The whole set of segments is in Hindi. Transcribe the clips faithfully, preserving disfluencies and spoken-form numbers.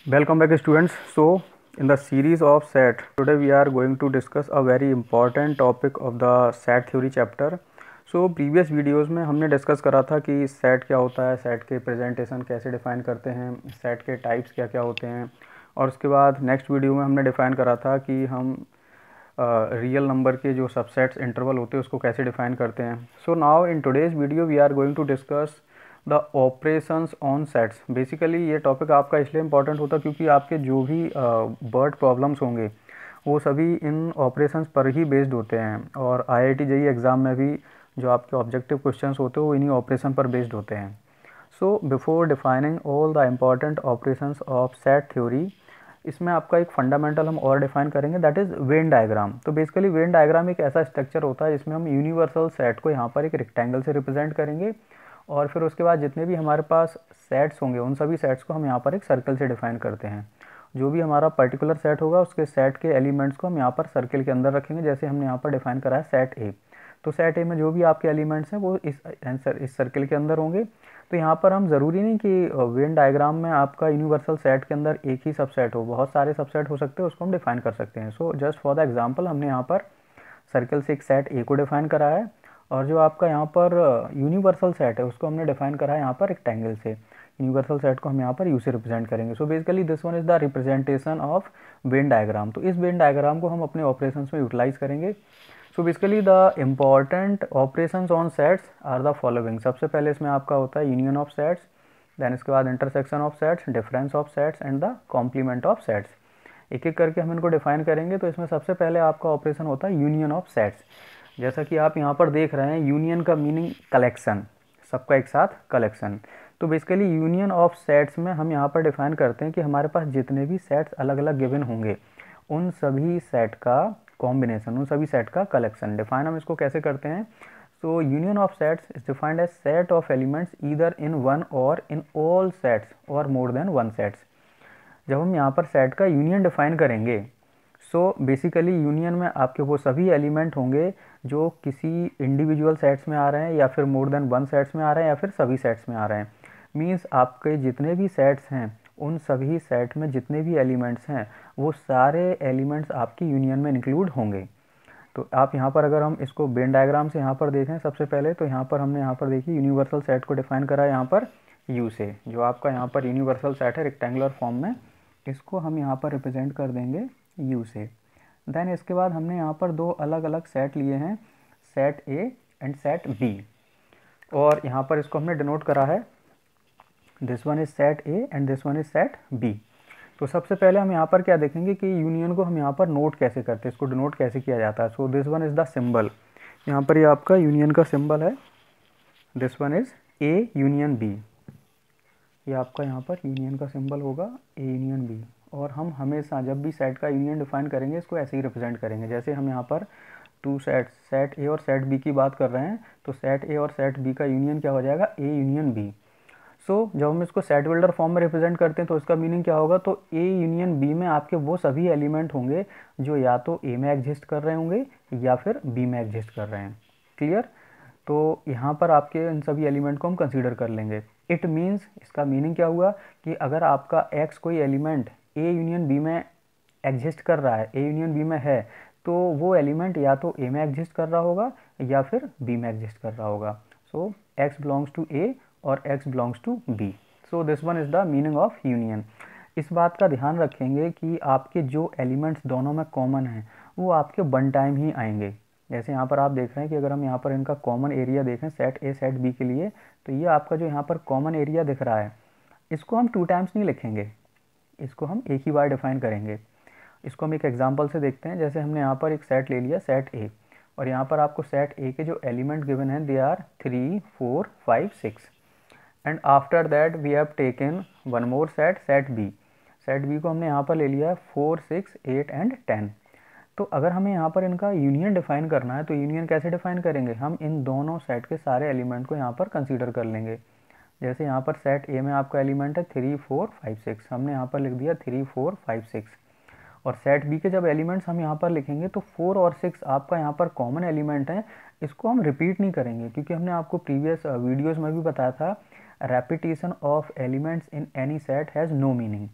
Welcome back students. So in the series of set, today we are going to discuss a very important topic of the set theory chapter. So previous videos में हमने डिस्कस करा था कि सेट क्या होता है, सेट के प्रेजेंटेशन कैसे डिफाइन करते हैं, सेट के टाइप्स क्या क्या होते हैं, और उसके बाद नेक्स्ट वीडियो में हमने डिफाइन करा था कि हम रियल uh, नंबर के जो सबसेट्स इंटरवल होते हैं उसको कैसे डिफाइन करते हैं. So now in today's video we are going to discuss the operations on sets. Basically ये टॉपिक आपका इसलिए इम्पॉर्टेंट होता है क्योंकि आपके जो भी वर्ड uh, प्रॉब्लम्स होंगे वो सभी इन ऑपरेशंस पर ही बेस्ड होते हैं, और आई I T J E exam में भी जो आपके ऑब्जेक्टिव क्वेश्चंस होते हैं वो इन्हीं ऑपरेशन पर बेस्ड होते हैं. So before defining all the important operations of set theory, इसमें आपका एक फंडामेंटल हम और डिफाइन करेंगे, दैट इज़ वेन डायग्राम. तो बेसिकली वेन डायग्राम एक ऐसा स्ट्रक्चर होता है जिसमें हम यूनिवर्सल सेट को यहाँ पर एक रेक्टेंगल से रिप्रेजेंट करेंगे, और फिर उसके बाद जितने भी हमारे पास सेट्स होंगे उन सभी सेट्स को हम यहाँ पर एक सर्कल से डिफाइन करते हैं. जो भी हमारा पर्टिकुलर सेट होगा उसके सेट के एलिमेंट्स को हम यहाँ पर सर्कल के अंदर रखेंगे, जैसे हमने यहाँ पर डिफाइन करा है सेट ए. तो सेट ए में जो भी आपके एलिमेंट्स हैं वो इस आंसर इस सर्कल के अंदर होंगे. तो यहाँ पर हम ज़रूरी नहीं कि वेन डायग्राम में आपका यूनिवर्सल सेट के अंदर एक ही सबसेट हो, बहुत सारे सबसेट हो सकते हैं, उसको हम डिफाइन कर सकते हैं. So just for the example हमने यहाँ पर सर्कल से एक सेट ए को डिफाइन करा है, और जो आपका यहाँ पर यूनिवर्सल सेट है उसको हमने डिफाइन करा है यहाँ पर रेक्टेंगल से. यूनिवर्सल सेट को हम यहाँ पर यू से रिप्रेजेंट करेंगे. So basically this one is the representation of Venn diagram. तो इस वेन डायग्राम को हम अपने ऑपरेशंस में यूटिलाइज करेंगे. So basically the important operations on sets are the following. सबसे पहले इसमें आपका होता है यूनियन ऑफ सेट्स, देन इसके बाद intersection of sets, difference of sets and the complement of sets. एक एक करके हम इनको डिफाइन करेंगे. तो इसमें सबसे पहले आपका ऑपरेशन होता है यूनियन ऑफ सेट्स. जैसा कि आप यहाँ पर देख रहे हैं, यूनियन का मीनिंग कलेक्शन, सबका एक साथ कलेक्शन. तो बेसिकली यूनियन ऑफ सेट्स में हम यहाँ पर डिफाइन करते हैं कि हमारे पास जितने भी सेट्स अलग अलग गिवन होंगे उन सभी सेट का कॉम्बिनेशन, उन सभी सेट का कलेक्शन. डिफाइन हम इसको कैसे करते हैं? So union of sets is defined as set of elements either in one or in all sets or more then one sets. जब हम यहाँ पर सेट का यूनियन डिफाइन करेंगे, सो बेसिकली यूनियन में आपके वो सभी एलिमेंट होंगे जो किसी इंडिविजुअल सेट्स में आ रहे हैं, या फिर मोर देन वन सेट्स में आ रहे हैं, या फिर सभी सेट्स में आ रहे हैं. मीन्स आपके जितने भी सेट्स हैं उन सभी सेट में जितने भी एलिमेंट्स हैं वो सारे एलिमेंट्स आपकी यूनियन में इंक्लूड होंगे. तो आप यहाँ पर अगर हम इसको वेन डायग्राम से यहाँ पर देखें सबसे पहले, तो यहाँ पर हमने यहाँ पर देखिए यूनिवर्सल सेट को डिफाइन करा है यहाँ पर यू से. जो आपका यहाँ पर यूनिवर्सल सेट है रेक्टेंगुलर फॉर्म में, इसको हम यहाँ पर रिप्रेजेंट कर देंगे यू से. देन इसके बाद हमने यहाँ पर दो अलग अलग सेट लिए हैं, set A and set B, और यहाँ पर इसको हमने डिनोट करा है, this one is set A and this one is set B. तो सबसे पहले हम यहाँ पर क्या देखेंगे कि यूनियन को हम यहाँ पर नोट कैसे करते हैं, इसको डिनोट कैसे किया जाता है. So this one is the symbol. यहाँ पर ये यह आपका यूनियन का सिंबल है. This one is A union B. ये आपका यहाँ पर यूनियन का सिंबल होगा ए यूनियन बी. और हम हमेशा जब भी सेट का यूनियन डिफाइन करेंगे इसको ऐसे ही रिप्रेजेंट करेंगे. जैसे हम यहाँ पर टू सेट सेट ए और सेट बी की बात कर रहे हैं, तो सेट ए और सेट बी का यूनियन क्या हो जाएगा, A union B. So so, जब हम इसको सेट बिल्डर फॉर्म में रिप्रेजेंट करते हैं तो इसका मीनिंग क्या होगा, तो ए यूनियन बी में आपके वो सभी एलिमेंट होंगे जो या तो ए में एग्जिस्ट कर रहे होंगे या फिर बी में एग्जिस्ट कर रहे हैं. क्लियर? तो यहाँ पर आपके इन सभी एलिमेंट को हम कंसीडर कर लेंगे. इट मीन्स, इसका मीनिंग क्या हुआ कि अगर आपका एक्स कोई एलिमेंट ए यूनियन बी में एग्जिस्ट कर रहा है, ए यूनियन बी में है, तो वो एलिमेंट या तो ए में एग्जिस्ट कर रहा होगा या फिर बी में एग्जिस्ट कर रहा होगा. So x belongs to A or x belongs to b. so this one is the meaning of union. इस बात का ध्यान रखेंगे कि आपके जो एलिमेंट्स दोनों में कॉमन हैं वो आपके वन टाइम ही आएंगे. जैसे यहाँ पर आप देख रहे हैं कि अगर हम यहाँ पर इनका कॉमन एरिया देखें सेट ए सेट बी के लिए, तो ये आपका जो यहाँ पर कॉमन एरिया दिख रहा है इसको हम टू टाइम्स नहीं लिखेंगे, इसको हम एक ही बार डिफाइन करेंगे. इसको हम एक एग्जाम्पल से देखते हैं. जैसे हमने यहाँ पर एक सेट ले लिया सेट ए, और यहाँ पर आपको सेट ए के जो एलिमेंट गिवन हैं they are three four five six. And after that we have taken one more set set B. Set B को हमने यहाँ पर ले लिया है four six eight and ten. तो अगर हमें यहाँ पर इनका यूनियन डिफाइन करना है तो यूनियन कैसे डिफाइन करेंगे, हम इन दोनों सेट के सारे एलिमेंट को यहाँ पर कंसीडर कर लेंगे. जैसे यहाँ पर सेट ए में आपका एलिमेंट है थ्री फोर फाइव सिक्स, हमने यहाँ पर लिख दिया थ्री फोर फाइव सिक्स. और सेट बी के जब एलिमेंट्स हम यहाँ पर लिखेंगे तो फोर और सिक्स आपका यहाँ पर कॉमन एलिमेंट है, इसको हम रिपीट नहीं करेंगे क्योंकि हमने आपको प्रीवियस वीडियोज़ में भी बताया था repetition of elements in any set has no meaning,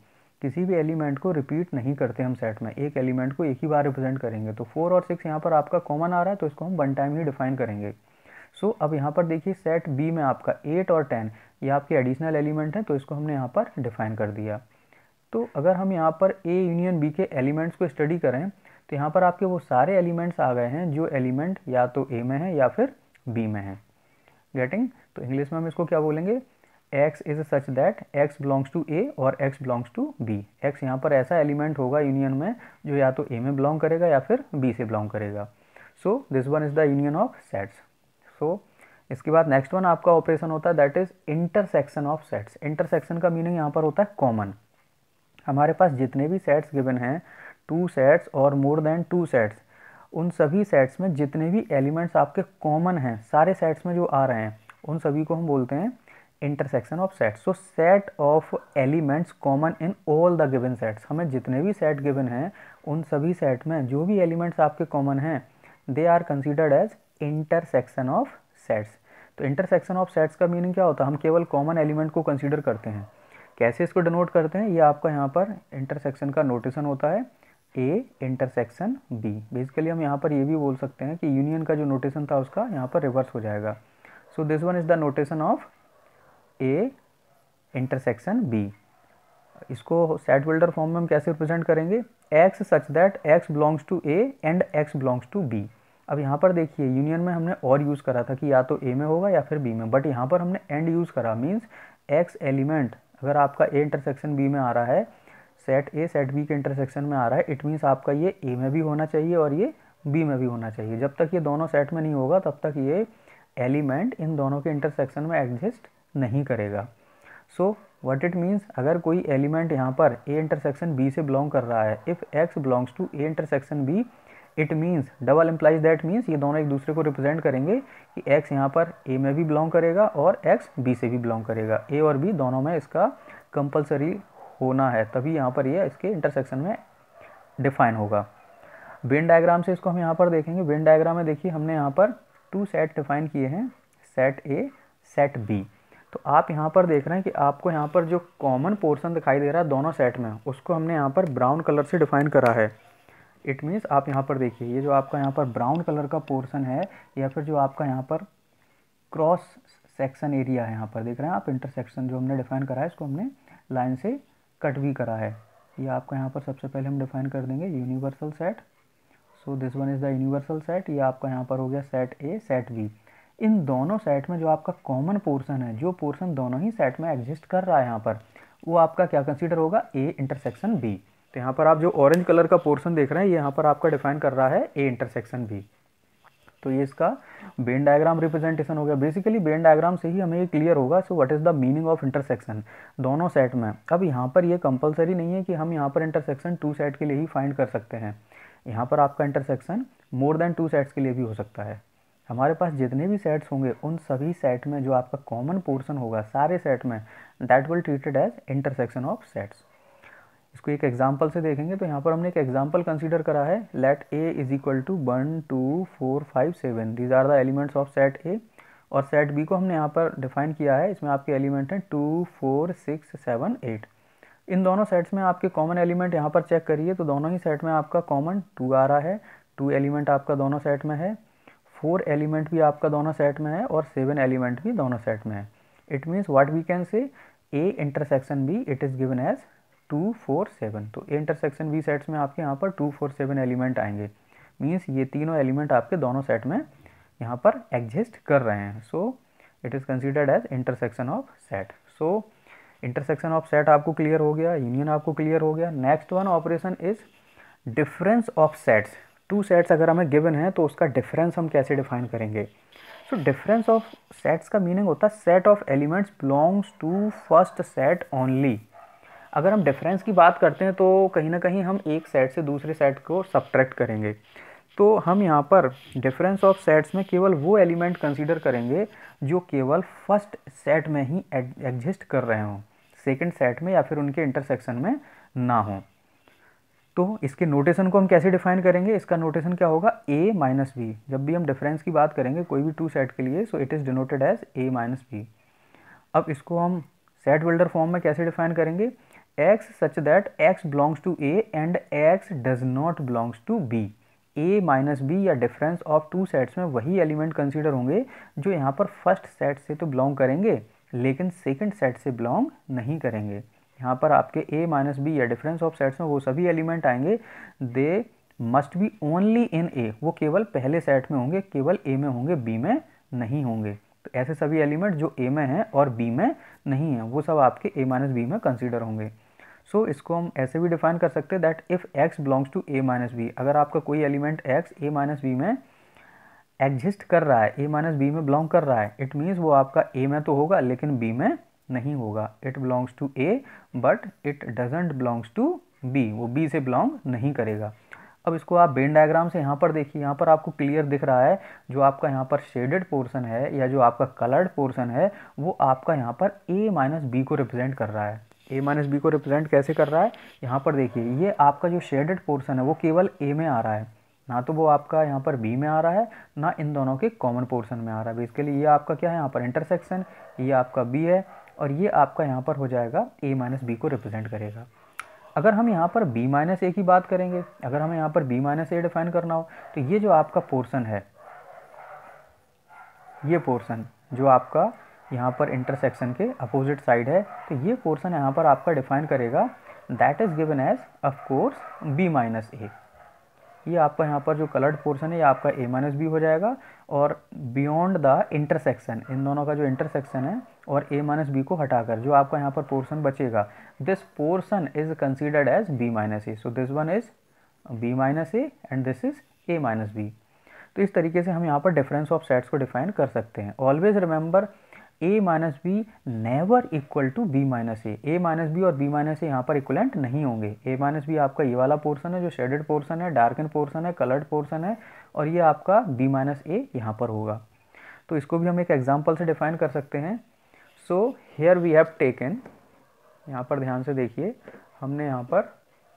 किसी भी एलिमेंट को रिपीट नहीं करते हम सेट में, एक एलिमेंट को एक ही बार रिप्रेजेंट करेंगे। तो फोर और सिक्स यहाँ पर आपका कॉमन आ रहा है, तो इसको हम वन टाइम ही डिफाइन करेंगे। सो so, अब यहाँ पर देखिए सेट बी में आपका एट और टेन ये आपके एडिशनल एलिमेंट हैं, तो इसको हमने यहाँ पर डिफाइन कर दिया। तो अगर हम यहाँ पर ए यूनियन बी के एलिमेंट्स को स्टडी करें तो यहाँ पर आपके वो सारे एलिमेंट्स आ गए हैं जो एलिमेंट या तो ए में है या फिर बी में है। गेटिंग? तो इंग्लिश में हम इसको क्या बोलेंगे, x is such that x belongs to a or x belongs to b। x यहाँ पर ऐसा एलिमेंट होगा यूनियन में जो या तो a में बिलोंग करेगा या फिर b से बिलोंग करेगा। So this one is the union of sets. So इसके बाद नेक्स्ट वन आपका ऑपरेशन होता है that is intersection of sets. Intersection का मीनिंग यहाँ पर होता है कॉमन। हमारे पास जितने भी सेट्स गिवन हैं, two sets or more than two sets, उन सभी सेट्स में जितने भी एलिमेंट्स आपके कॉमन हैं, सारे सेट्स में जो आ रहे हैं, उन सभी को हम बोलते हैं intersection of sets. So set of elements common in all the given sets, हमें जितने भी सेट गिवन हैं उन सभी सेट में जो भी एलिमेंट्स आपके कॉमन हैं, they are considered as intersection of sets. तो इंटरसेक्शन ऑफ सेट्स का मीनिंग क्या होता है, हम केवल कॉमन एलिमेंट को कंसीडर करते हैं। कैसे इसको डिनोट करते हैं, ये आपका यहाँ पर इंटरसेक्शन का नोटेशन होता है ए इंटरसेक्शन बी। बेसिकली हम यहाँ पर ये भी बोल सकते हैं कि यूनियन का जो नोटेशन था उसका यहाँ पर रिवर्स हो जाएगा। So this one is the notation of A intersection B. इसको सेट बिल्डर फॉर्म में हम कैसे रिप्रेजेंट करेंगे, x such that x belongs to A and x belongs to B. अब यहाँ पर देखिए यूनियन में हमने और यूज़ करा था कि या तो ए में होगा या फिर बी में, बट यहाँ पर हमने एंड यूज़ करा। मीन्स एक्स एलिमेंट अगर आपका ए इंटरसेक्शन बी में आ रहा है, सेट ए सेट बी के इंटरसेक्शन में आ रहा है, इट मीन्स आपका ये ए में भी होना चाहिए और ये बी में भी होना चाहिए। जब तक ये दोनों सेट में नहीं होगा तब तक ये एलिमेंट इन दोनों के इंटरसेक्शन में एग्जिस्ट नहीं करेगा। सो व्हाट इट मीन्स, अगर कोई एलिमेंट यहाँ पर ए इंटरसेक्शन बी से बिलोंग कर रहा है, if x belongs to A intersection B, it means double implies that means ये दोनों एक दूसरे को रिप्रेजेंट करेंगे कि एक्स यहाँ पर ए में भी बिलोंग करेगा और एक्स बी से भी बिलोंग करेगा। ए और बी दोनों में इसका कंपलसरी होना है, तभी यहाँ पर ये इसके इंटरसेक्शन में डिफाइन होगा। वेन डायग्राम से इसको हम यहाँ पर देखेंगे। वेन डायग्राम में देखिए हमने यहाँ पर टू सेट डिफाइन किए हैं, सेट ए सेट बी। तो आप यहाँ पर देख रहे हैं कि आपको यहाँ पर जो कॉमन पोर्शन दिखाई दे रहा है दोनों सेट में, उसको हमने यहाँ पर ब्राउन कलर से डिफाइन करा है। इट मीन्स आप यहाँ पर देखिए ये जो आपका यहाँ पर ब्राउन कलर का पोर्शन है या फिर जो आपका यहाँ पर क्रॉस सेक्शन एरिया है, यहाँ पर देख रहे हैं आप इंटरसेक्शन जो हमने डिफाइन करा है, इसको हमने लाइन से कट भी करा है। ये आपका यहाँ पर सबसे पहले हम डिफाइन कर देंगे universal set. So this one is the universal set. ये आपका यहाँ पर हो गया सेट ए सेट बी। इन दोनों सेट में जो आपका कॉमन पोर्शन है, जो पोर्शन दोनों ही सेट में एग्जिस्ट कर रहा है यहाँ पर, वो आपका क्या कंसीडर होगा, ए इंटरसेक्शन बी। तो यहाँ पर आप जो ऑरेंज कलर का पोर्शन देख रहे हैं ये यहाँ पर आपका डिफाइन कर रहा है ए इंटरसेक्शन बी। तो ये इसका वेन डायग्राम रिप्रेजेंटेशन हो गया। बेसिकली वेन डायग्राम से ही हमें ये क्लियर होगा so what is the meaning of intersection दोनों सेट में। अब यहाँ पर ये कंपलसरी नहीं है कि हम यहाँ पर इंटरसेक्शन टू सेट के लिए ही फाइंड कर सकते हैं, यहाँ पर आपका intersection more than two sets के लिए भी हो सकता है। हमारे पास जितने भी सेट्स होंगे उन सभी सेट में जो आपका कॉमन पोर्शन होगा सारे सेट में, that will treated as intersection of sets. इसको एक एग्जांपल से देखेंगे तो यहाँ पर हमने एक एग्जांपल कंसीडर करा है, let A is equal to one two four five seven, these are the elements of set A. और सेट बी को हमने यहाँ पर डिफाइन किया है, इसमें आपके एलिमेंट हैं two four six seven eight. इन दोनों सेट्स में आपके कॉमन एलिमेंट यहाँ पर चेक करिए तो दोनों ही सेट में आपका कॉमन टू आ रहा है, टू एलिमेंट आपका दोनों सेट में है, फोर एलिमेंट भी आपका दोनों सेट में है और सेवन एलिमेंट भी दोनों सेट में है। It means what we can say A intersection B it is given as two four seven. तो ए इंटरसेक्शन बी सेट्स में आपके यहाँ पर टू फोर सेवन एलिमेंट आएंगे। मीन्स ये तीनों एलिमेंट आपके दोनों सेट में यहाँ पर एग्जिस्ट कर रहे हैं। So it is considered as intersection of set. So intersection of set आपको क्लियर हो गया, यूनियन आपको क्लियर हो गया। Next one operation is difference of sets. Two sets अगर हमें गिवन है तो उसका डिफरेंस हम कैसे डिफाइन करेंगे। सो डिफरेंस ऑफ सेट्स का मीनिंग होता है set of elements belongs to first set only. अगर हम डिफरेंस की बात करते हैं तो कहीं ना कहीं हम एक सेट से दूसरे सेट को सब्ट्रैक्ट करेंगे। तो हम यहाँ पर डिफरेंस ऑफ सेट्स में केवल वो एलिमेंट कंसीडर करेंगे जो केवल फर्स्ट सेट में ही एग्जिस्ट कर रहे हों, सेकंड सेट में या फिर उनके इंटरसेक्शन में ना हो। तो इसके नोटेशन को हम कैसे डिफाइन करेंगे, इसका नोटेशन क्या होगा, ए माइनस बी। जब भी हम डिफरेंस की बात करेंगे कोई भी टू सेट के लिए, so it is denoted as A minus B. अब इसको हम सेट बिल्डर फॉर्म में कैसे डिफाइन करेंगे, x such that x belongs to A and x does not belongs to B। A minus B या डिफरेंस ऑफ टू सेट्स में वही एलिमेंट कंसीडर होंगे जो यहाँ पर फर्स्ट सेट से तो बिलोंग करेंगे लेकिन सेकंड सेट से बिलोंग नहीं करेंगे। यहाँ पर आपके a माइनस बी या डिफरेंस ऑफ सेट्स में वो सभी एलिमेंट आएंगे they must be only in a, वो केवल पहले सेट में होंगे, केवल a में होंगे, b में नहीं होंगे। तो ऐसे सभी एलिमेंट जो a में हैं और b में नहीं हैं वो सब आपके a माइनस बी में कंसीडर होंगे। सो so, इसको हम ऐसे भी डिफाइन कर सकते हैं that if x belongs to a minus B, अगर आपका कोई element x a minus B में एग्जिस्ट कर रहा है, a माइनस बी में बिलोंग कर रहा है, इट मीन्स वो आपका a में तो होगा लेकिन b में नहीं होगा। It belongs to a but it doesn't belongs to b, वो b से बिलोंग नहीं करेगा। अब इसको आप वेन डायग्राम से यहाँ पर देखिए, यहाँ पर आपको क्लियर दिख रहा है जो आपका यहाँ पर शेडेड पोर्शन है या जो आपका कलर्ड पोर्शन है वो आपका यहाँ पर a माइनस बी को रिप्रेजेंट कर रहा है। a माइनस बी को रिप्रेजेंट कैसे कर रहा है, यहाँ पर देखिए ये आपका जो शेडेड पोर्शन है वो केवल a में आ रहा है, ना तो वो आपका यहाँ पर b में आ रहा है ना इन दोनों के कॉमन पोर्शन में आ रहा है। बेसिकली ये आपका क्या है यहाँ पर इंटरसेक्शन, ये आपका b है और ये आपका यहाँ पर हो जाएगा a माइनस बी को रिप्रेजेंट करेगा। अगर हम यहाँ पर b माइनस ए की बात करेंगे, अगर हमें यहाँ पर b माइनस ए डिफाइन करना हो तो ये जो आपका पोर्शन है, ये पोर्शन जो आपका यहाँ पर इंटरसेक्शन के अपोजिट साइड है, तो ये पोर्शन यहाँ पर आपका डिफाइन करेगा that is given as of course b minus A. ये आपका यहाँ पर जो कलर्ड पोर्शन है ये आपका a माइनस बी हो जाएगा और बियॉन्ड द इंटरसेक्शन, इन दोनों का जो इंटरसेक्शन है और a माइनस बी को हटाकर जो आपका यहाँ पर पोर्शन बचेगा, this portion is considered as b minus A. So this one is b minus A and this is a minus B. तो इस तरीके से हम यहाँ पर डिफरेंस ऑफ सेट्स को डिफाइन कर सकते हैं। Always remember a minus B never equal to b minus A. a minus B और b माइनस ए यहाँ पर इक्वलेंट नहीं होंगे। a माइनस बी आपका ये वाला पोर्शन है जो शेडेड पोर्शन है, डार्कन पोर्शन है, कलर्ड पोर्शन है और ये आपका b माइनस ए यहाँ पर होगा। तो इसको भी हम एक एग्जाम्पल से डिफाइन कर सकते हैं। So here we have taken, यहाँ पर ध्यान से देखिए, हमने यहाँ पर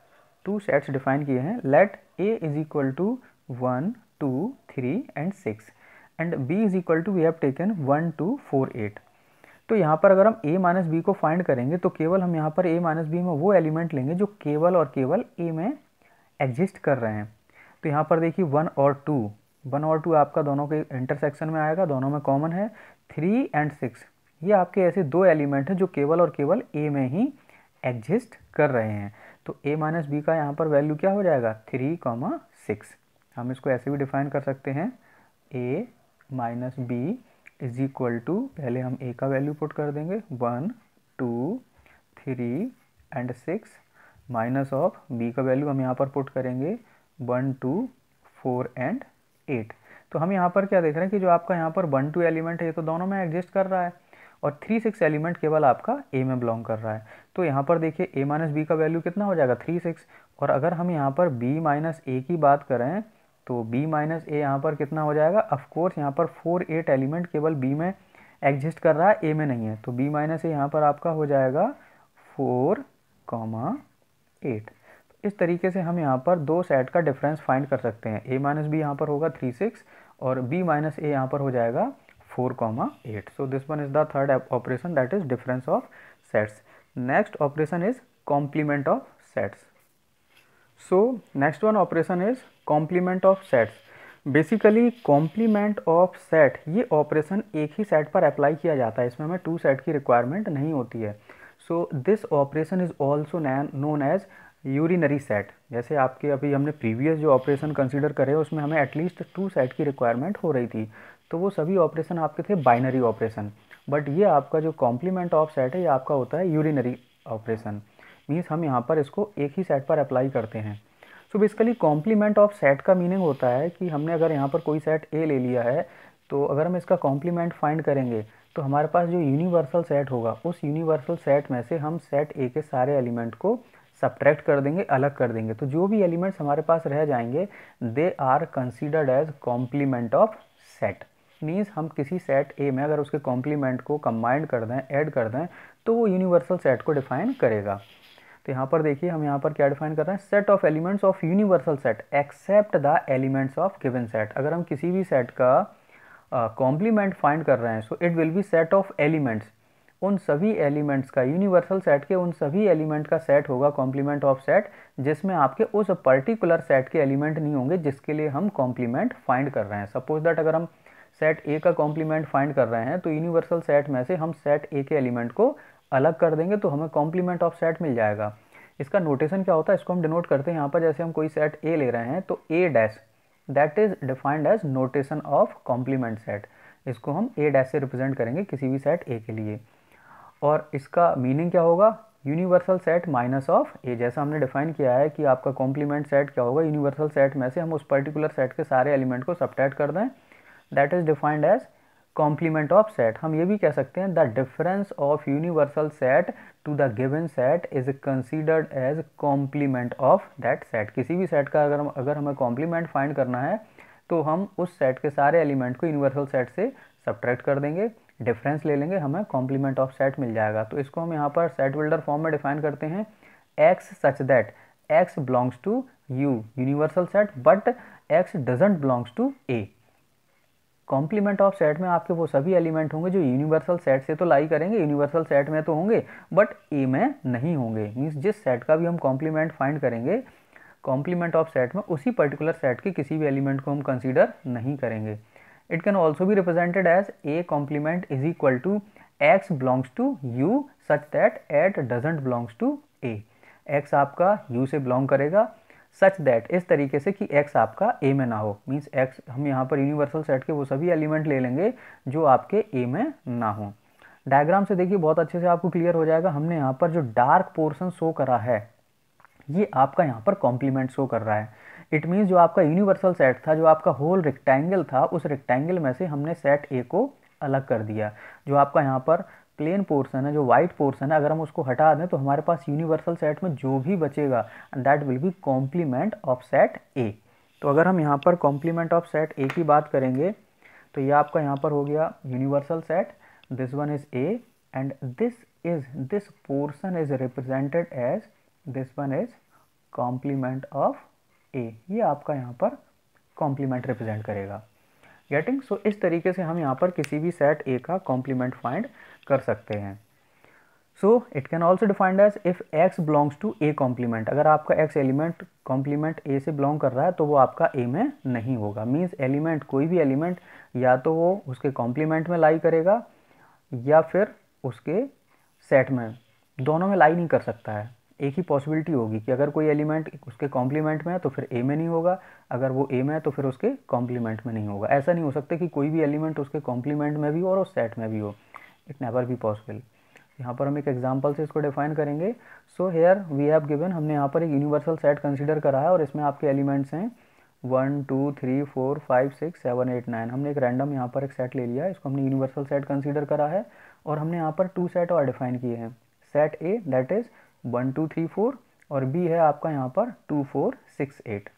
टू सेट्स डिफाइन किए हैं। Let a is equal to one two three and six and b is equal to we have taken one two four eight. तो यहाँ पर अगर हम a माइनस बी को फाइंड करेंगे तो केवल हम यहाँ पर a माइनस बी में वो एलिमेंट लेंगे जो केवल और केवल a में एग्जिस्ट कर रहे हैं। तो यहाँ पर देखिए वन और टू, वन और टू आपका दोनों के इंटरसेक्शन में आएगा, दोनों में कॉमन है। थ्री एंड सिक्स ये आपके ऐसे दो एलिमेंट हैं जो केवल और केवल a में ही एग्जिस्ट कर रहे हैं। तो a माइनस बी का यहाँ पर वैल्यू क्या हो जाएगा, थ्री कॉमा सिक्स। हम इसको ऐसे भी डिफाइन कर सकते हैं, a minus B is equal to, पहले हम a का वैल्यू पुट कर देंगे one two three and six, minus of b का वैल्यू हम यहाँ पर पुट करेंगे one two four and eight. तो हम यहाँ पर क्या देख रहे हैं कि जो आपका यहाँ पर वन टू एलिमेंट है ये तो दोनों में एग्जिस्ट कर रहा है और थ्री सिक्स एलिमेंट केवल आपका a में बिलोंग कर रहा है। तो यहाँ पर देखिए a माइनस बी का वैल्यू कितना हो जाएगा, थ्री सिक्स। और अगर हम यहाँ पर b माइनस ए की बात करें तो b माइनस ए यहाँ पर कितना हो जाएगा, ऑफकोर्स यहाँ पर फोर एट एलिमेंट केवल b में एग्जिस्ट कर रहा है, a में नहीं है। तो b माइनस ए यहाँ पर आपका हो जाएगा फोर कॉमा एट। इस तरीके से हम यहाँ पर दो सेट का डिफरेंस फाइंड कर सकते हैं। a माइनस बी यहाँ पर होगा थ्री सिक्स और b माइनस ए यहाँ पर हो जाएगा four comma eight. So this one is the third operation that is difference of sets. Next operation is complement of sets. So next one operation is complement of sets. Basically complement of set ये ऑपरेशन एक ही सेट पर अप्लाई किया जाता है, इसमें हमें टू सेट की रिक्वायरमेंट नहीं होती है। So this operation is also known as unary set. जैसे आपके अभी हमने प्रीवियस जो ऑपरेशन कंसीडर करे उसमें हमें एटलीस्ट टू सेट की रिक्वायरमेंट हो रही थी, तो वो सभी ऑपरेशन आपके थे बाइनरी ऑपरेशन। बट ये आपका जो कॉम्प्लीमेंट ऑफ सेट है ये आपका होता है यूरिनरी ऑपरेशन, मीन्स हम यहाँ पर इसको एक ही सेट पर अप्लाई करते हैं। So basically complement of set का मीनिंग होता है कि हमने अगर यहाँ पर कोई सेट ए ले लिया है तो अगर हम इसका कॉम्प्लीमेंट फाइंड करेंगे तो हमारे पास जो यूनिवर्सल सेट होगा उस यूनिवर्सल सेट में से हम सेट ए के सारे एलिमेंट को सब्ट्रैक्ट कर देंगे, अलग कर देंगे। तो जो भी एलिमेंट्स हमारे पास रह जाएंगे they are considered as complement of set. Means हम किसी सेट ए में अगर उसके कॉम्प्लीमेंट को कंबाइन कर दें, ऐड कर दें, तो वो यूनिवर्सल सेट को डिफाइन करेगा। तो यहाँ पर देखिए हम यहाँ पर क्या डिफाइन कर रहे हैं, set of elements of universal set except the elements of given set. अगर हम किसी भी सेट का कॉम्प्लीमेंट फाइंड कर रहे हैं so it will be set of elements उन सभी एलिमेंट्स का, यूनिवर्सल सेट के उन सभी एलिमेंट का सेट होगा कॉम्प्लीमेंट ऑफ सेट जिसमें आपके उस पर्टिकुलर सेट के एलिमेंट नहीं होंगे जिसके लिए हम कॉम्प्लीमेंट फाइंड कर रहे हैं। सपोज दैट अगर हम सेट ए का कॉम्प्लीमेंट फाइंड कर रहे हैं तो यूनिवर्सल सेट में से हम सेट ए के एलिमेंट को अलग कर देंगे तो हमें कॉम्प्लीमेंट ऑफ सेट मिल जाएगा। इसका नोटेशन क्या होता है, इसको हम डिनोट करते हैं यहाँ पर, जैसे हम कोई सेट ए ले रहे हैं तो A dash that is defined as notation of complement set, इसको हम ए डैश से रिप्रेजेंट करेंगे किसी भी सेट ए के लिए। और इसका मीनिंग क्या होगा, universal set minus of A, जैसा हमने डिफाइन किया है कि आपका कॉम्प्लीमेंट सेट क्या होगा, यूनिवर्सल सेट में से हम उस पर्टिकुलर सेट के सारे एलिमेंट को सबट्रैक्ट कर दें, that is defined as complement of set. हम ये भी कह सकते हैं the difference of universal set to the given set is considered as complement of that set. किसी भी सेट का अगर हम अगर हमें कॉम्प्लीमेंट फाइंड करना है तो हम उस सेट के सारे एलिमेंट को यूनिवर्सल सेट से सबट्रैक्ट कर देंगे, डिफरेंस ले लेंगे, हमें कॉम्प्लीमेंट ऑफ सेट मिल जाएगा। तो इसको हम यहाँ पर सेट बिल्डर फॉर्म में डिफाइन करते हैं, x such that x belongs to U universal set but x doesn't belongs to A. Complement of set में आपके वो सभी एलिमेंट होंगे जो यूनिवर्सल सेट से तो लाई करेंगे, यूनिवर्सल सेट में तो होंगे बट ए में नहीं होंगे। मीन्स जिस सेट का भी हम कॉम्प्लीमेंट फाइंड करेंगे कॉम्प्लीमेंट ऑफ सेट में उसी पर्टिकुलर सेट के किसी भी एलिमेंट को हम कंसीडर नहीं करेंगे। It can also be represented as A complement is equal to x belongs to U such that at doesn't belongs to A. X आपका यू से बिलोंग करेगा सच दैट, इस तरीके से कि x आपका a में ना हो। मीन्स x हम यहाँ पर यूनिवर्सल सेट के वो सभी एलिमेंट ले लेंगे जो आपके a में ना हो। डायग्राम से देखिए बहुत अच्छे से आपको क्लियर हो जाएगा। हमने यहाँ पर जो डार्क पोर्शन शो करा है ये आपका यहाँ पर कॉम्प्लीमेंट शो कर रहा है। इट मीन्स जो आपका यूनिवर्सल सेट था, जो आपका होल रेक्टेंगल था, उस रेक्टेंगल में से हमने सेट ए को अलग कर दिया। जो आपका यहाँ पर प्लेन पोर्शन है, जो वाइट पोर्शन है, अगर हम उसको हटा दें तो हमारे पास यूनिवर्सल सेट में जो भी बचेगा that will be complement of set A. तो अगर हम यहाँ पर कॉम्प्लीमेंट ऑफ सेट ए की बात करेंगे तो ये आपका यहाँ पर हो गया universal set, this one is A and this is this portion is represented as this one is complement of A. ये आपका यहाँ पर कॉम्प्लीमेंट रिप्रेजेंट करेगा। गेटिंग? सो इस तरीके से हम यहाँ पर किसी भी सेट ए का कॉम्प्लीमेंट फाइंड कर सकते हैं। So it can also defined as if x belongs to A complement. अगर आपका एक्स एलिमेंट कॉम्प्लीमेंट ए से बिलोंग कर रहा है तो वो आपका ए में नहीं होगा। मीन्स एलिमेंट, कोई भी एलिमेंट या तो वो उसके कॉम्प्लीमेंट में लाई करेगा या फिर उसके सेट में, दोनों में लाई नहीं कर सकता है। एक ही पॉसिबिलिटी होगी कि अगर कोई एलिमेंट उसके कॉम्प्लीमेंट में है तो फिर ए में नहीं होगा, अगर वो ए में है तो फिर उसके कॉम्प्लीमेंट में नहीं होगा। ऐसा नहीं हो सकता कि कोई भी एलिमेंट उसके कॉम्प्लीमेंट में भी हो और उस सेट में भी हो, इट नेवर बी पॉसिबल। यहाँ पर हम एक एग्जांपल से इसको डिफाइन करेंगे। So here we have given, हमने यहाँ पर एक यूनिवर्सल सेट कंसीडर करा है और इसमें आपके एलिमेंट्स हैं one two three four five six seven eight nine. हमने एक रैंडम यहाँ पर एक सेट ले लिया है, इसको हमने यूनिवर्सल सेट कंसीडर करा है और हमने यहाँ पर टू सेट और डिफाइन किए हैं। Set A that is one two three four और बी है आपका यहाँ पर two four six eight.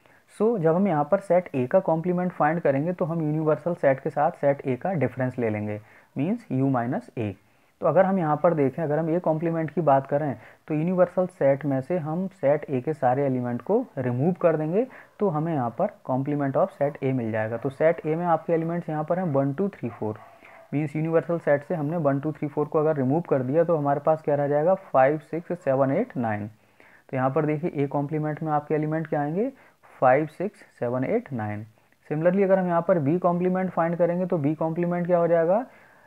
So जब हम यहाँ पर सेट ए का कॉम्प्लीमेंट फाइंड करेंगे तो हम यूनिवर्सल सेट के साथ सेट ए का डिफरेंस ले लेंगे, मीन्स यू माइनस ए। तो अगर हम यहाँ पर देखें, अगर हम ए कॉम्प्लीमेंट की बात करें तो यूनिवर्सल सेट में से हम सेट ए के सारे एलिमेंट को रिमूव कर देंगे तो हमें यहाँ पर कॉम्प्लीमेंट ऑफ सेट ए मिल जाएगा। तो सेट ए में आपके एलिमेंट्स यहाँ पर हैं one two three four, means universal set से हमने वन टू थ्री फोर को अगर रिमूव कर दिया तो हमारे पास क्या रह जाएगा five six seven eight nine. तो यहाँ पर देखिए ए कॉम्प्लीमेंट में आपके एलिमेंट क्या आएंगे five six seven eight nine. Similarly अगर हम यहाँ पर बी कॉम्प्लीमेंट फाइंड करेंगे तो बी कॉम्प्लीमेंट क्या हो जाएगा,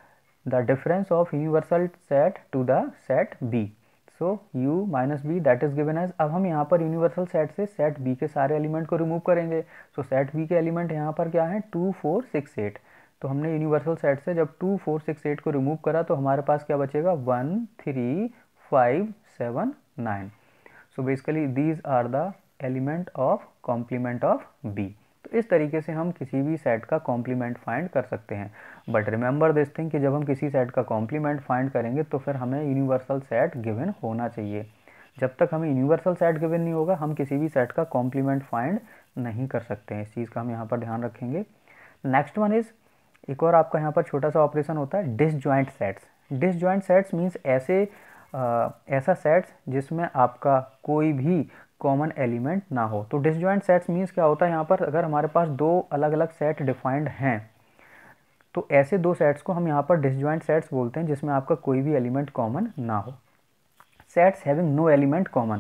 the difference of universal set to the set B. So u minus B that is given as, अब हम यहाँ पर यूनिवर्सल सेट से सेट बी के सारे एलिमेंट को रिमूव करेंगे। सो सेट बी के एलिमेंट यहाँ पर क्या है टू फोर सिक्स एट। तो हमने यूनिवर्सल सेट से जब टू फोर सिक्स एट को रिमूव करा तो हमारे पास क्या बचेगा one three five seven nine. So basically these are the element of complement of B. तो इस तरीके से हम किसी भी सेट का कॉम्प्लीमेंट फाइंड कर सकते हैं। बट रिमेंबर दिस थिंग कि जब हम किसी सेट का कॉम्प्लीमेंट फाइंड करेंगे तो फिर हमें यूनिवर्सल सेट गिवन होना चाहिए। जब तक हमें यूनिवर्सल सेट गिवन नहीं होगा हम किसी भी सेट का कॉम्प्लीमेंट फाइंड नहीं कर सकते हैं। इस चीज़ का हम यहाँ पर ध्यान रखेंगे। नेक्स्ट वन इज़, एक और आपका यहाँ पर छोटा सा ऑपरेशन होता है disjoint sets. Disjoint sets means ऐसे आ, ऐसा सेट्स जिसमें आपका कोई भी कॉमन एलिमेंट ना हो। तो डिसजॉइंट सेट्स मीन्स क्या होता है, यहाँ पर अगर हमारे पास दो अलग अलग सेट डिफाइंड हैं तो ऐसे दो सेट्स को हम यहाँ पर डिसजॉइंट सेट्स बोलते हैं जिसमें आपका कोई भी एलिमेंट कॉमन ना हो। Sets having no element common,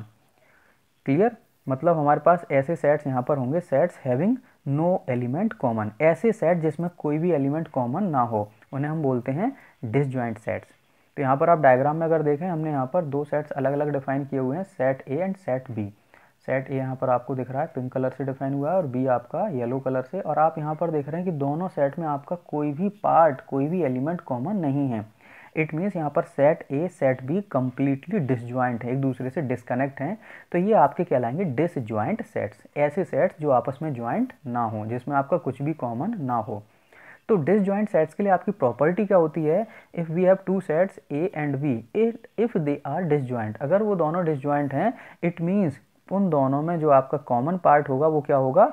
clear, मतलब हमारे पास ऐसे सेट्स यहाँ पर होंगे sets having no element common, ऐसे सेट जिसमें कोई भी एलिमेंट कॉमन ना हो उन्हें हम बोलते हैं डिसजॉइंट सेट्स। तो यहाँ पर आप डायग्राम में अगर देखें हमने यहाँ पर दो सेट्स अलग अलग डिफाइन किए हुए हैं, set A and set B. Set A यहाँ पर आपको दिख रहा है पिंक कलर से डिफाइन हुआ है और बी आपका येलो कलर से, और आप यहाँ पर देख रहे हैं कि दोनों सेट में आपका कोई भी पार्ट कोई भी एलिमेंट कॉमन नहीं है। इट मीन्स यहाँ पर set A set B completely disjoint है, एक दूसरे से डिस्कनेक्ट हैं, तो ये आपके कहलाएंगे डिसजॉइंट सेट्स, ऐसे सेट्स जो आपस में जॉइंट ना हो, जिसमें आपका कुछ भी कॉमन ना हो। तो डिसजॉइंट सेट्स के लिए आपकी प्रॉपर्टी क्या होती है, if we have two sets A and B, if they are disjoint, अगर वो दोनों डिसजॉइंट हैं इट मीन्स उन दोनों में जो आपका कॉमन पार्ट होगा वो क्या होगा,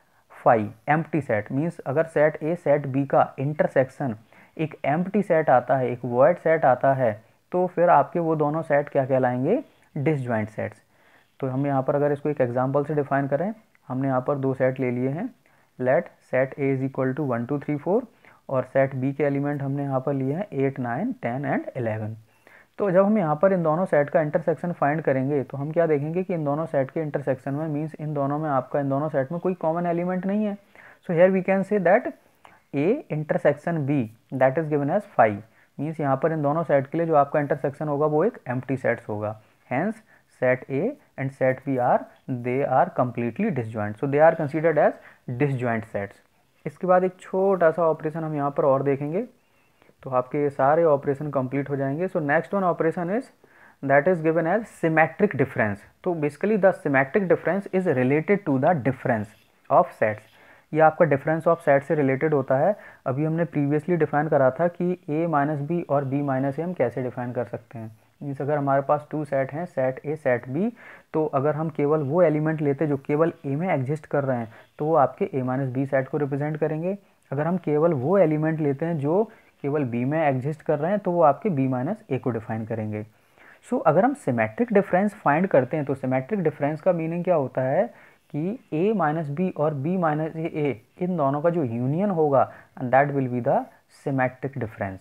फाई, एम्प्टी सेट। मीन्स अगर सेट ए सेट बी का इंटरसेक्शन एक एम्प्टी सेट आता है, एक वॉइड सेट आता है, तो फिर आपके वो दोनों सेट क्या कहलाएंगे, डिसजॉइंट सेट्स। तो हम यहाँ पर अगर इसको एक एग्जांपल से डिफाइन करें, हमने यहाँ पर दो सेट ले लिए हैं, let set A is equal to one two three four और सेट बी के एलिमेंट हमने यहाँ पर लिए हैं eight nine ten and eleven. तो जब हम यहाँ पर इन दोनों सेट का इंटरसेक्शन फाइंड करेंगे तो हम क्या देखेंगे कि इन दोनों सेट के इंटरसेक्शन में मीन्स इन दोनों में आपका इन दोनों सेट में कोई कॉमन एलिमेंट नहीं है। So here we can say that A intersection B that is given as five, means यहाँ पर इन दोनों सेट के लिए जो आपका इंटरसेक्शन होगा वो एक एम्प्टी सेट्स होगा। Hence set A and set B are they are completely disjoint, so they are considered as disjoint sets. इसके बाद एक छोटा सा ऑपरेशन हम यहाँ पर और देखेंगे तो आपके सारे ऑपरेशन कंप्लीट हो जाएंगे। So next one operation is that is given as symmetric difference. तो basically the symmetric difference is related to the difference of sets, ये आपका डिफरेंस ऑफ सेट से रिलेटेड होता है। अभी हमने प्रीवियसली डिफाइन करा था कि a माइनस बी और b माइनस ए हम कैसे डिफाइन कर सकते हैं। मीन्स अगर हमारे पास टू सेट हैं सेट a सेट b, तो अगर हम केवल वो एलिमेंट लेते जो केवल a में एग्जिस्ट कर रहे हैं तो वो आपके a माइनस बी सेट को रिप्रेजेंट करेंगे। अगर हम केवल वो एलिमेंट लेते हैं जो केवल b में एग्जिस्ट कर रहे हैं तो वो आपके b माइनस ए को डिफाइन करेंगे। सो so, अगर हम सिमेट्रिक डिफरेंस फाइंड करते हैं तो सिमेट्रिक डिफरेंस का मीनिंग क्या होता है कि a माइनस बी और b माइनस ए इन दोनों का जो यूनियन होगा and that will be the symmetric difference,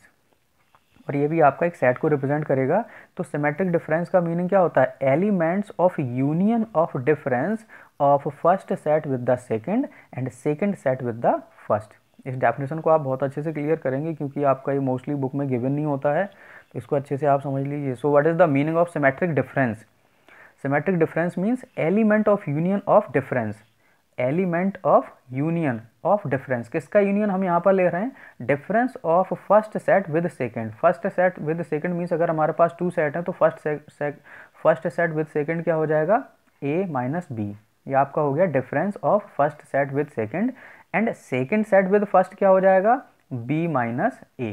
और ये भी आपका एक सेट को रिप्रेजेंट करेगा। तो सिमेट्रिक डिफरेंस का मीनिंग क्या होता है, elements of union of difference of first set with the second and second set with the first. इस डेफिनेशन को आप बहुत अच्छे से क्लियर करेंगे क्योंकि आपका ये मोस्टली बुक में गिवन नहीं होता है, तो इसको अच्छे से आप समझ लीजिए। So what is the meaning of symmetric difference, symmetric difference means element of union of difference, element of union of difference, किसका यूनियन हम यहाँ पर ले रहे हैं, difference of first set with second. First set with second means अगर हमारे पास टू सेट हैं तो first first set with second क्या हो जाएगा, a माइनस बी, ये आपका हो गया difference of first set with second, and second set with first क्या हो जाएगा, b minus A,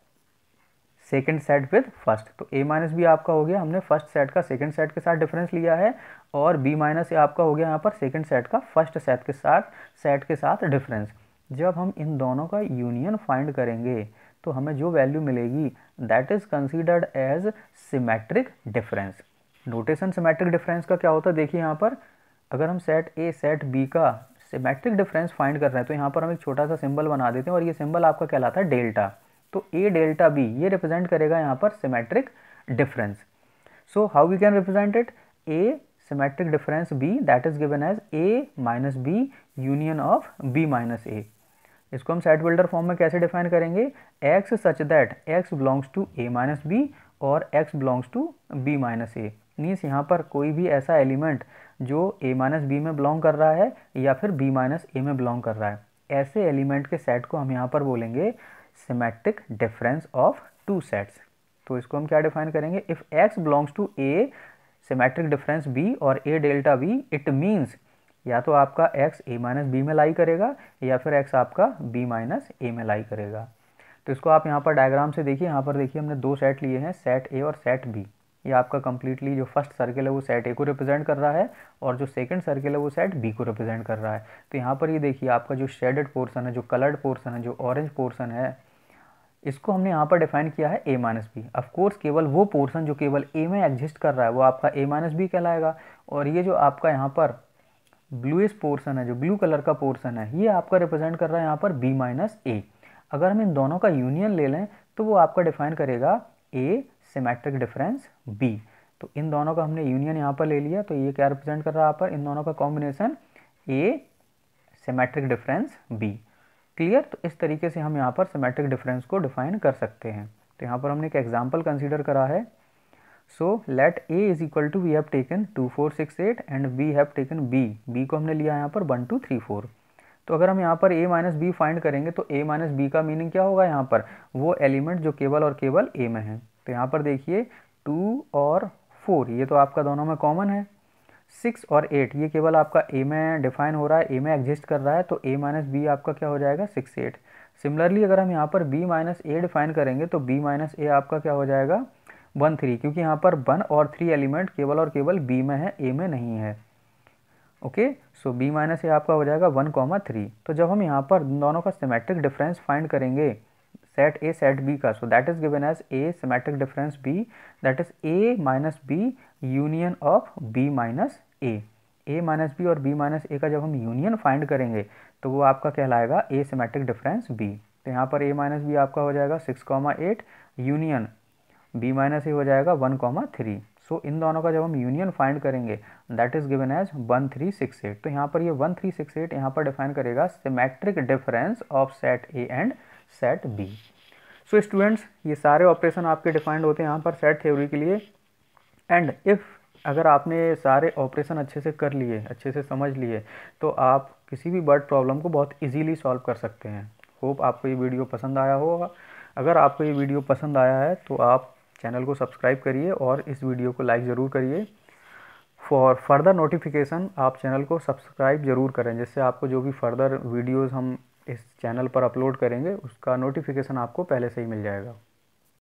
second set with first. तो a माइनस बी आपका हो गया, हमने फर्स्ट सेट का सेकेंड सेट के साथ डिफरेंस लिया है, और b माइनस ए आपका हो गया यहाँ पर सेकेंड सेट का फर्स्ट सेट के साथ सेट के साथ डिफरेंस। जब हम इन दोनों का यूनियन फाइंड करेंगे तो हमें जो वैल्यू मिलेगी that is considered as symmetric difference. Notation symmetric difference का क्या होता है, देखिए यहाँ पर अगर हम सेट ए सेट बी का सिमेट्रिक डिफरेंस फाइंड कर रहे हैं तो यहाँ पर हम एक छोटा सा सिंबल बना देते हैं और ये सिंबल आपका कहलाता है डेल्टा। तो a डेल्टा b ये रिप्रेजेंट करेगा यहाँ पर symmetric difference. So how we can represent it, a symmetric difference b that is given as a minus B union of b minus A. इसको हम सेट बिल्डर फॉर्म में कैसे डिफाइन करेंगे, x such that x belongs to a minus B और x belongs to b minus A. Means यहाँ पर कोई भी ऐसा एलिमेंट जो a माइनस बी में बिलोंग कर रहा है या फिर b माइनस ए में बिलोंग कर रहा है, ऐसे एलिमेंट के सेट को हम यहाँ पर बोलेंगे symmetric difference of two sets. तो इसको हम क्या डिफाइन करेंगे, if x belongs to a symmetric difference b और a delta b, it means या तो आपका x a माइनस बी में लाई करेगा या फिर x आपका b माइनस ए में लाई करेगा। तो इसको आप यहाँ पर डायग्राम से देखिए, यहाँ पर देखिए हमने दो सेट लिए हैं सेट a और सेट b। ये आपका कंप्लीटली जो फर्स्ट सर्किल है वो सेट a को रिप्रेजेंट कर रहा है और जो सेकंड सर्किल है वो सेट b को रिप्रेजेंट कर रहा है। तो यहाँ पर ये देखिए आपका जो शेडेड पोर्सन है, जो कलर्ड पोर्सन है, जो ऑरेंज पोर्सन है, इसको हमने यहाँ पर डिफाइन किया है a माइनस बी। ऑफकोर्स केवल वो पोर्सन जो केवल a में एग्जिस्ट कर रहा है वो आपका a माइनस बी कहलाएगा, और ये जो आपका यहाँ पर ब्लूइश पोर्सन है, जो ब्लू कलर का पोर्सन है, ये आपका रिप्रेजेंट कर रहा है यहाँ पर b माइनस ए। अगर हम इन दोनों का यूनियन ले लें तो वो आपका डिफाइन करेगा ए सिमेट्रिक डिफरेंस बी। तो इन दोनों का हमने यूनियन यहाँ पर ले लिया, तो ये क्या रिप्रेजेंट कर रहा है यहाँ पर, इन दोनों का combination A symmetric difference B. Clear. तो इस तरीके से हम यहाँ पर सिमेट्रिक डिफरेंस को डिफाइन कर सकते हैं। तो यहाँ पर हमने एक एग्जाम्पल कंसीडर करा है। So let A is equal to, we have taken two four six eight and we have taken B, B को हमने लिया यहाँ पर वन टू थ्री फोर। तो अगर हम यहाँ पर a माइनस बी फाइंड करेंगे तो a माइनस बी का मीनिंग क्या होगा, यहाँ पर वो एलिमेंट जो केवल और केवल a में है। तो यहाँ पर देखिए टू और फोर ये तो आपका दोनों में कॉमन है, सिक्स और एट ये केवल आपका a में डिफाइन हो रहा है, a में एग्जिस्ट कर रहा है, तो a माइनस बी आपका क्या हो जाएगा, सिक्स एट। सिमिलरली अगर हम यहाँ पर b माइनस ए डिफाइन करेंगे तो b माइनस ए आपका क्या हो जाएगा, वन थ्री, क्योंकि यहाँ पर वन और थ्री एलिमेंट केवल और केवल b में है, a में नहीं है। Okay, so b minus A आपका हो जाएगा वन कॉमा थ्री। तो जब हम यहाँ पर दोनों का सिमेट्रिक डिफरेंस फाइंड करेंगे सेट ए सेट बी का, so that is given as A symmetric difference b, that is a minus B union of b minus A. a minus B और b माइनस ए का जब हम यूनियन फाइंड करेंगे तो वो आपका कहलाएगा a सिमेट्रिक डिफरेंस b। तो यहाँ पर a माइनस बी आपका हो जाएगा six comma eight, union b minus A हो जाएगा वन कॉमा थ्री। सो इन दोनों का जब हम यूनियन फाइंड करेंगे that is given as one three six eight. तो यहाँ पर ये वन थ्री सिक्स एट यहाँ पर डिफाइन करेगा symmetric difference of set A and set B. So students ये सारे ऑपरेशन आपके डिफाइंड होते हैं यहाँ पर सेट थ्योरी के लिए। एंड इफ़ अगर आपने सारे ऑपरेशन अच्छे से कर लिए, अच्छे से समझ लिए, तो आप किसी भी वर्ड प्रॉब्लम को बहुत इजीली सॉल्व कर सकते हैं। होप आपको ये वीडियो पसंद आया होगा। अगर आपको ये वीडियो पसंद आया है तो आप चैनल को सब्सक्राइब करिए और इस वीडियो को लाइक ज़रूर करिए। फॉर फर्दर नोटिफिकेशन आप चैनल को सब्सक्राइब ज़रूर करें, जिससे आपको जो भी फर्दर वीडियोस हम इस चैनल पर अपलोड करेंगे उसका नोटिफिकेशन आपको पहले से ही मिल जाएगा।